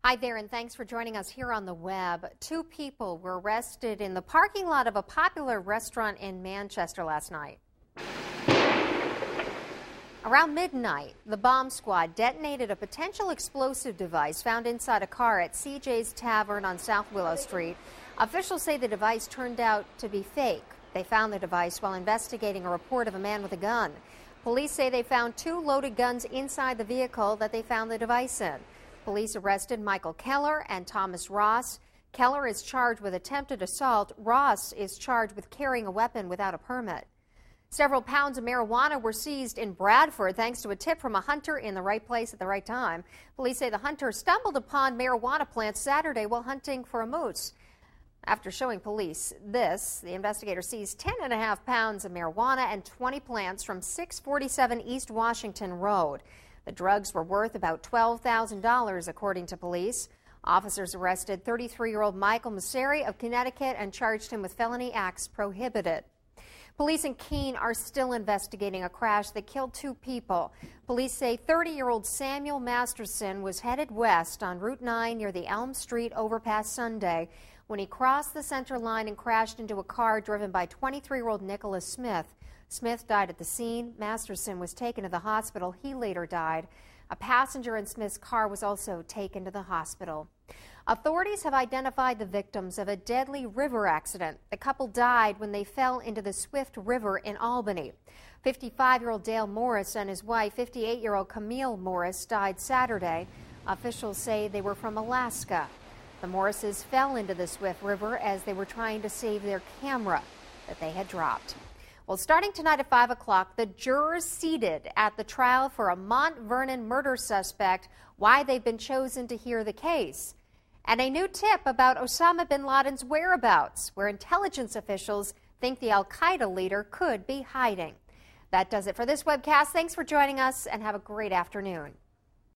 Hi there, and thanks for joining us here on the web. Two people were arrested in the parking lot of a popular restaurant in Manchester last night. Around midnight, the bomb squad detonated a potential explosive device found inside a car at CJ's Tavern on South Willow Street. Officials say the device turned out to be fake. They found the device while investigating a report of a man with a gun. Police say they found two loaded guns inside the vehicle that they found the device in. Police arrested Michael Keller and Thomas Ross. Keller is charged with attempted assault. Ross is charged with carrying a weapon without a permit. Several pounds of marijuana were seized in Bradford thanks to a tip from a hunter in the right place at the right time. Police say the hunter stumbled upon marijuana plants Saturday while hunting for a moose. After showing police this, the investigator seized 10.5 pounds of marijuana and 20 plants from 647 East Washington Road. The drugs were worth about $12,000, according to police. Officers arrested 33-year-old Michael Masseri of Connecticut and charged him with felony acts prohibited. Police in Keene are still investigating a crash that killed two people. Police say 30-year-old Samuel Masterson was headed west on Route 9 near the Elm Street overpass Sunday when he crossed the center line and crashed into a car driven by 23-year-old Nicholas Smith. Smith died at the scene. Masterson was taken to the hospital. He later died. A passenger in Smith's car was also taken to the hospital. Authorities have identified the victims of a deadly river accident. The couple died when they fell into the Swift River in Albany. 55-year-old Dale Morris and his wife, 58-year-old Camille Morris, died Saturday. Officials say they were from Alaska. The Morrises fell into the Swift River as they were trying to save their camera that they had dropped. Well, starting tonight at 5 o'clock, the jurors seated at the trial for a Mount Vernon murder suspect, why they've been chosen to hear the case. And a new tip about Osama bin Laden's whereabouts, where intelligence officials think the al-Qaeda leader could be hiding. That does it for this webcast. Thanks for joining us and have a great afternoon.